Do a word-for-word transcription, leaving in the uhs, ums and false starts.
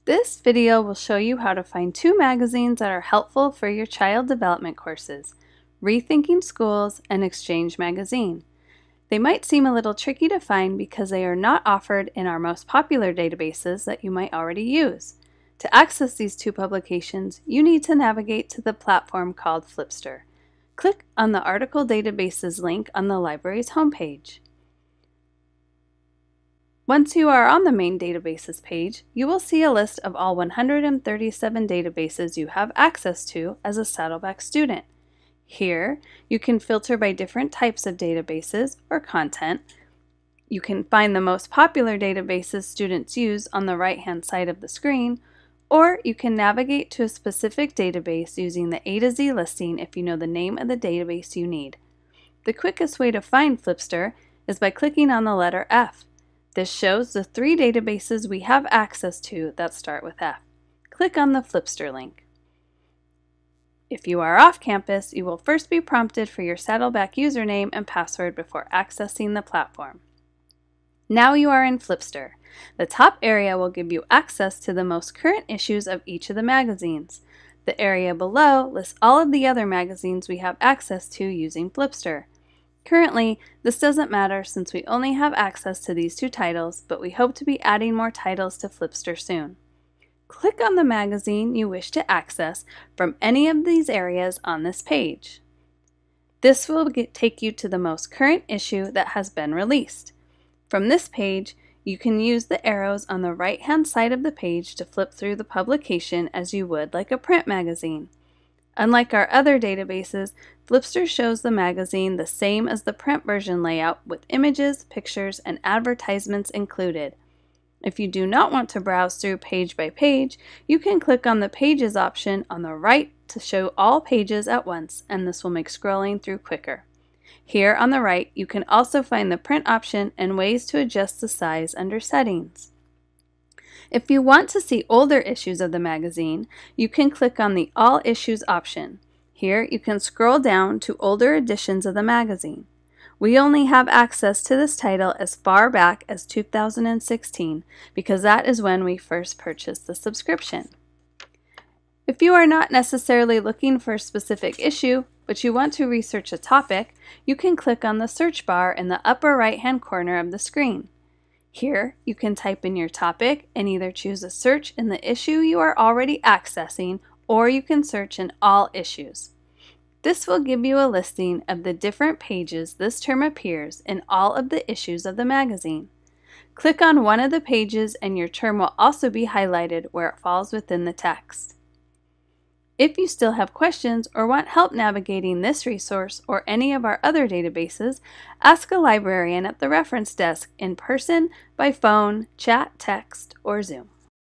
This video will show you how to find two magazines that are helpful for your child development courses, Rethinking Schools and Exchange Magazine. They might seem a little tricky to find because they are not offered in our most popular databases that you might already use. To access these two publications, you need to navigate to the platform called Flipster. Click on the Article Databases link on the library's homepage. Once you are on the main databases page, you will see a list of all one hundred thirty-seven databases you have access to as a Saddleback student. Here, you can filter by different types of databases or content. You can find the most popular databases students use on the right-hand side of the screen, or you can navigate to a specific database using the A to Z listing if you know the name of the database you need. The quickest way to find Flipster is by clicking on the letter F. This shows the three databases we have access to that start with F. Click on the Flipster link. If you are off campus, you will first be prompted for your Saddleback username and password before accessing the platform. Now you are in Flipster. The top area will give you access to the most current issues of each of the magazines. The area below lists all of the other magazines we have access to using Flipster. Currently, this doesn't matter since we only have access to these two titles, but we hope to be adding more titles to Flipster soon. Click on the magazine you wish to access from any of these areas on this page. This will get, take you to the most current issue that has been released. From this page, you can use the arrows on the right-hand side of the page to flip through the publication as you would like a print magazine. Unlike our other databases, Flipster shows the magazine the same as the print version layout with images, pictures, and advertisements included. If you do not want to browse through page by page, you can click on the Pages option on the right to show all pages at once, and this will make scrolling through quicker. Here on the right, you can also find the print option and ways to adjust the size under Settings. If you want to see older issues of the magazine, you can click on the All Issues option. Here you can scroll down to older editions of the magazine. We only have access to this title as far back as two thousand sixteen because that is when we first purchased the subscription. If you are not necessarily looking for a specific issue, but you want to research a topic, you can click on the search bar in the upper right-hand corner of the screen. Here, you can type in your topic and either choose a search in the issue you are already accessing, or you can search in all issues. This will give you a listing of the different pages this term appears in all of the issues of the magazine. Click on one of the pages and your term will also be highlighted where it falls within the text. If you still have questions or want help navigating this resource or any of our other databases, ask a librarian at the reference desk in person, by phone, chat, text, or Zoom.